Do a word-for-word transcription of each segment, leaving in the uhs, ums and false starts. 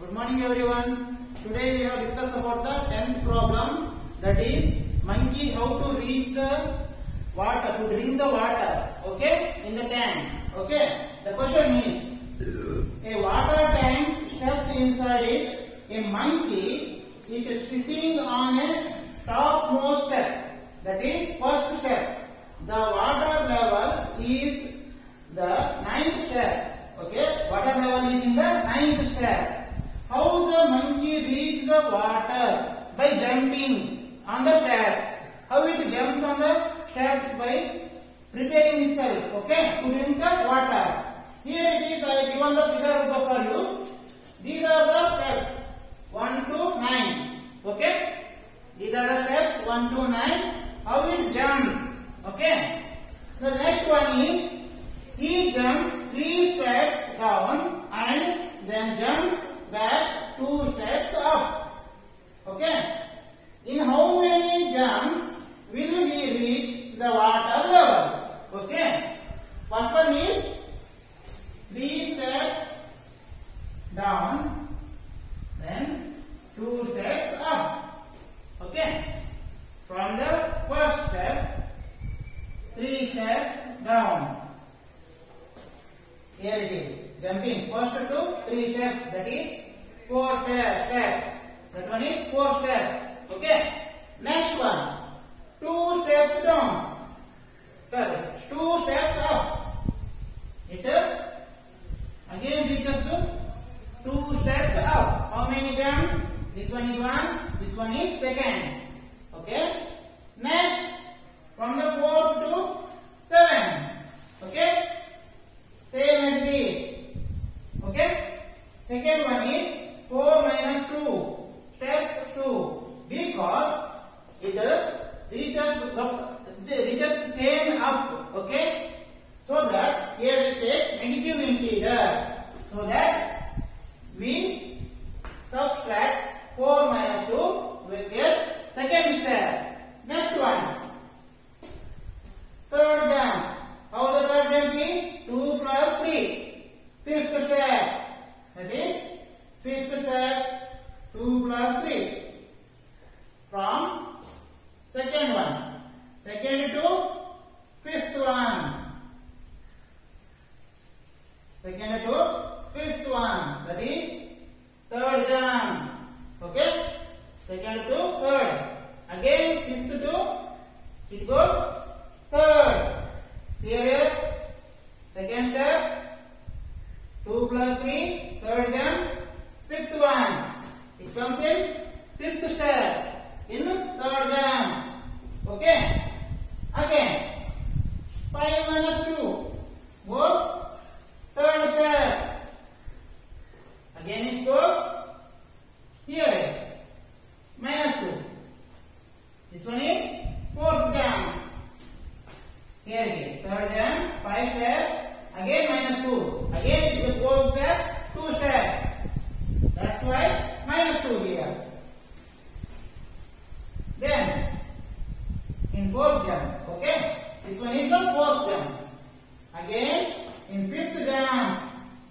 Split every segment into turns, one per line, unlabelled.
Good morning everyone. Today we have discussed about the tenth problem, that is monkey how to reach the water, to drink the water, okay, in the tank. Okay, the question is, a water tank steps inside it, a monkey it is sitting on a topmost step, that is first step. The water level is the ninth step. Okay, water level is in the ninth step. How the monkey reach the water? By jumping on the steps. How it jumps on the steps? By preparing itself, okay, to drink the water. Here it is, I have given the figure for you. These are the steps one to nine. Okay, these are the steps one to nine. How it jumps? Okay. The next one is, he jumps three steps down and then jumps back two steps up. Okay. In how many jumps will he reach the water level? Okay. First one is three steps down, then two steps up. Okay. From the first step, three steps down. Here it is, jumping first to three steps, that is four steps. That one is four steps. Okay. Next one, two steps down. Sorry, two steps up. It again reaches to two steps up. How many jumps? This one is one, this one is second. Okay. Next, from the fourth to seven. Okay. Same as this. Okay. Second one is four minus two. Step two. Because it reaches reaches same up. Okay. So that here it takes negative integer. So that we subtract four minus two. We get second step. Next one. Third jump. How the third jump is? two plus three. Fifth step. That is fifth step. two plus three. From second one. Second to fifth one. Second to fifth one. That is third jump. Okay. Second to third. Again fifth to, it goes third. Here, second step, two plus three, third jump, fifth one. It comes in fifth step, in third jump. Okay. Again, five minus two goes third step. Again it goes here, minus two. This one is fourth jump. Here it is, third jump, five steps, again minus two. Again it is the fourth step, two steps. That's why minus two here. Then, in fourth jump, okay, this one is a fourth jump. Again, in fifth jump,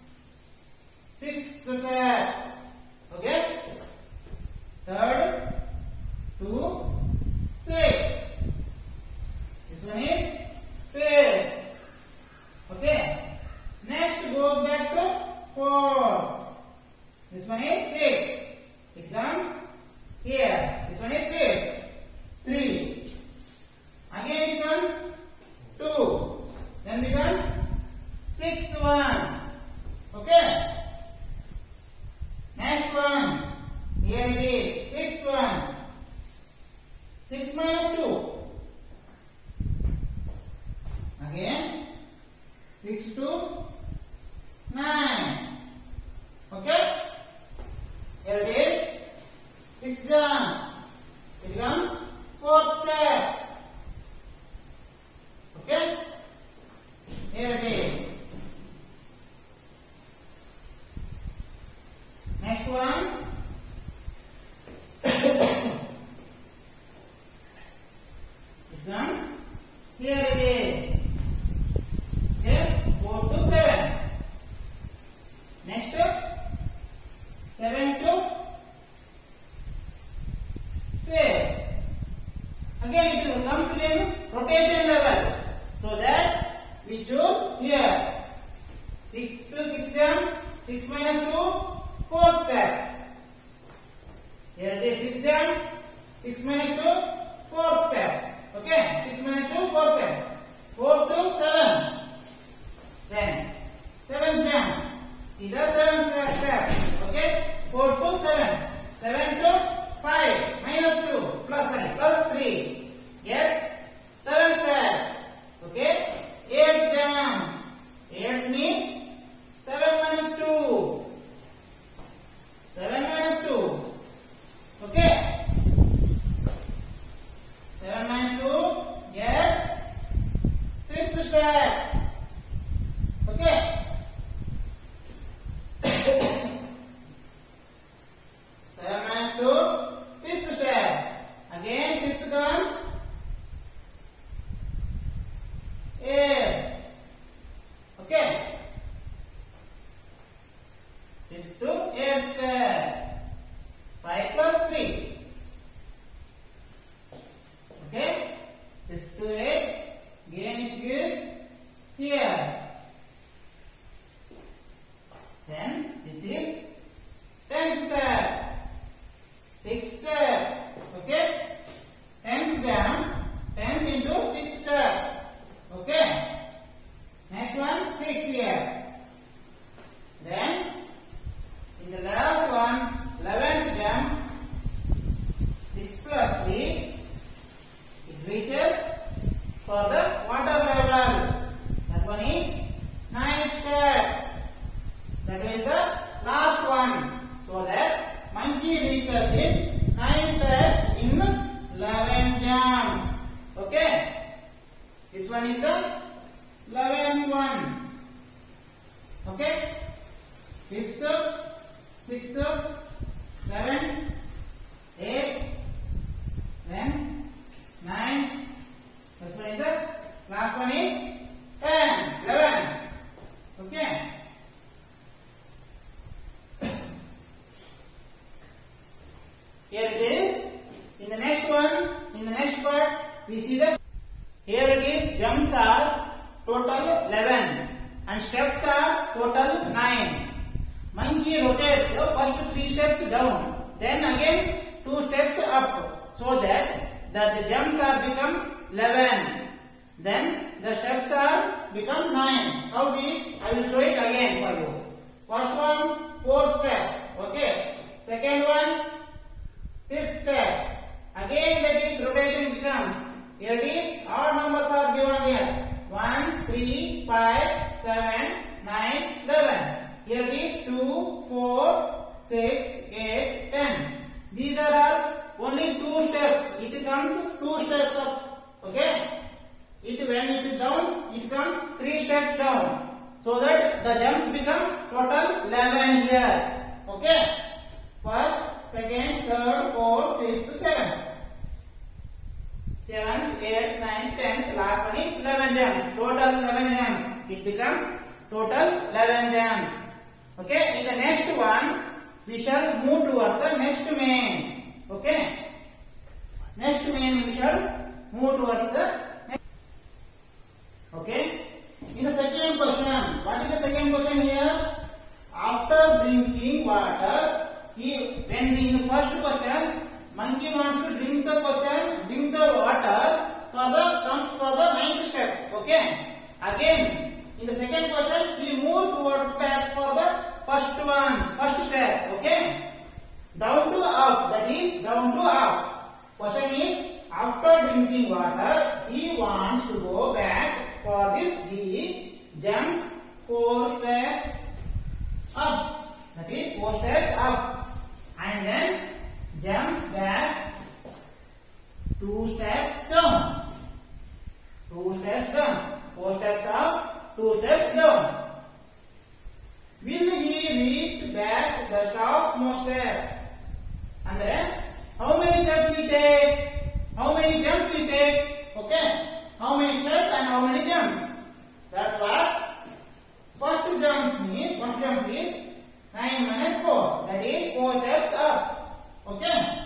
six steps, okay, third, two, six. This one is fifth. Okay. Next goes back to four. This one is six. It comes here. This one is fifth. Three. Again it comes two. Then becomes sixth one. Okay. Next one. Here it is. Sixth one. Six minus two. Again, six to nine. Okay? Here it is. Six jump. It becomes fourth step. Okay? Here it is. Next one. It comes. Here it is. four to seven. Next, seven minus two, four step. Here it is six jump, six minus two, four step. Okay, six minus two, four step. four to seven. Then seven jump. These are seven steps. Okay, four to seven. seven to five minus two plus and plus three. Yes, seven steps. Okay, eight jump. eight means seven minus two. seven minus two. Okay. seven minus two. Yes. Fifth step. Okay. seven minus two. Fifth step. Again, fifth comes eight. Okay. Fifth to eighth step. five plus three. Okay. Fifth to eight. Again it gives here. Then this is tenth step. Sixth step. Okay. Tenth down. Tenth into six step. Okay. Next one, six here. Then in the last one, eleventh jump, six plus three, it reaches for the water level. That one is nine steps. That is the last one. So that monkey reaches in nine steps in eleven jumps. Okay. This one is the eleventh one. Okay. Fifth, sixth, seventh, eighth, then nine. This one is the last one is ten, eleven. Okay. Here it is. In the next one, in the next part, we see the. Here it is. Jumps are total eleven and steps are total nine. Monkey rotates the first three steps down, then again two steps up, so that that the jumps are become eleven. Then the steps are become nine. How it? I will show it again for you. First one, four steps. Okay. Second one, fifth step. Again that is rotation becomes. Here it is. Odd numbers are given here. One, three, five, seven, nine, eleven. Here it is two, four, six, eight, ten. These are all only two steps. It comes two steps up. Okay. It when it is down, it comes three steps down. So that the jumps become total eleven here. Okay. First, second, third, fourth, fifth, seventh. Seventh, eighth, ninth, tenth. Last one is eleven jumps. Total eleven jumps. It becomes total eleven jumps. Okay. In the next one, we shall move towards the next main. Okay. Next main we shall move towards the next. Okay. In the second question, what is the second question here? After drinking water, he when in the first question, monkey wants to drink the question, drink the water for the comes for the ninth step. Okay. Again, in the second question, he moved towards back for the first one, first step. Okay. Down to up, that is down to up. Question is, after drinking water, he wants to go back. For this, he jumps four steps up. That is four steps up, and then jumps back two steps down. Two steps down. Four steps up, two steps down. Will he reach back the topmost steps? And then, how many steps he take? How many jumps he take? Okay. How many steps and how many jumps? That's what. First jumps means, first jump is nine minus four. That is four steps up. Okay.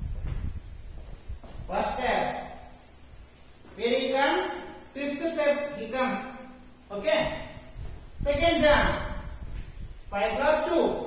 First step. Where he comes? Fifth step he comes. Okay. Second jump. five plus two.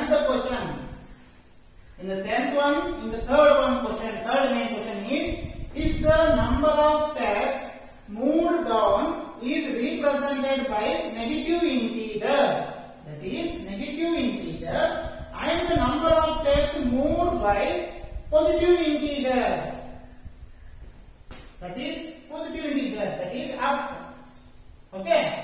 another question. In the tenth one, in the third one question, third main question is, if the number of steps moved down is represented by negative integer, that is negative integer, and the number of steps moved by positive integer, that is positive integer, that is up. Okay.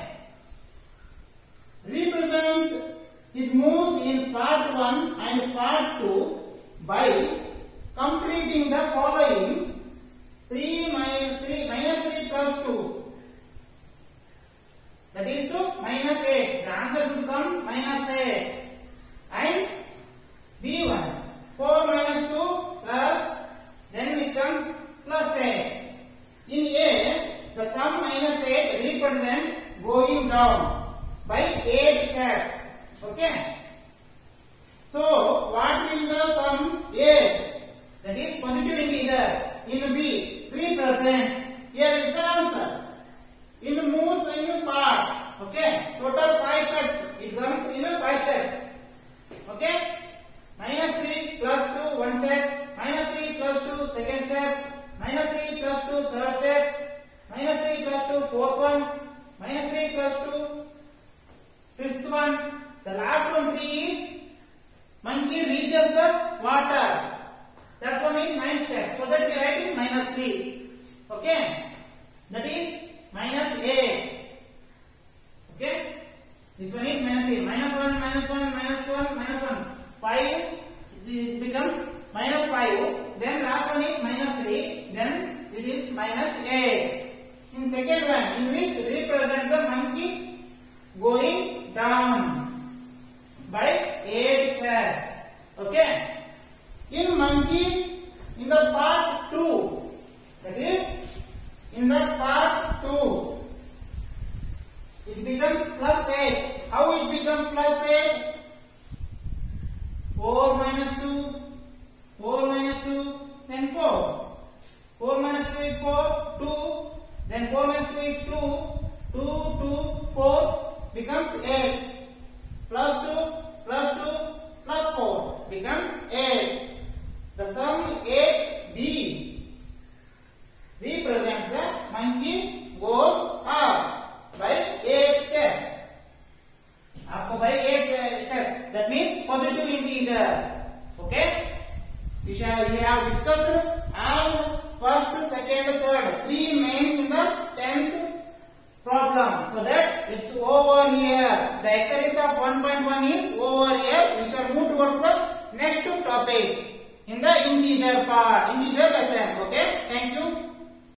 Represent his moves in part one and part two by completing the following: three minus three minus three plus two, that is to minus eight. The answer should come minus eight. And B one, four minus two plus, then it comes plus eight. In A, the sum minus eight represent going down by eight steps. Okay. So what will the sum A, that is positive integer, in B represents? Here is the answer. In moves in parts. Okay. Total five steps. It comes in five steps. Okay. Minus three plus two, one step. Minus three plus two, second step. Minus three plus two, third step. Minus three plus two, fourth one. Minus three plus two, fifth one. The last one, three, is monkey reaches the water. That one is ninth step. So that we write it minus three. Okay. That is minus eight. Okay. This one is minus three. Minus one, minus one, minus one, minus one. five. It becomes minus five. Then last one is minus three. Then it is minus eight. In second one, in which represent the monkey going down by eight steps. Okay. In monkey, in the part two, that is in the part two, it becomes plus eight. How it becomes plus eight? four minus two, four minus two, then four. four minus two is four, two, then four minus two is two, two, two, four becomes eight. Plus two, plus two, plus four becomes eight. The sum eight B represents the monkey goes up by eight steps. Up by eight steps. That means positive integer. Okay. We shall we have discussed all first, second, third, three mains in the tenth problem. So that it's over here. The exercise of one point one is over here. We shall move towards the next two topics in the integer part, integer lesson. Okay. Thank you.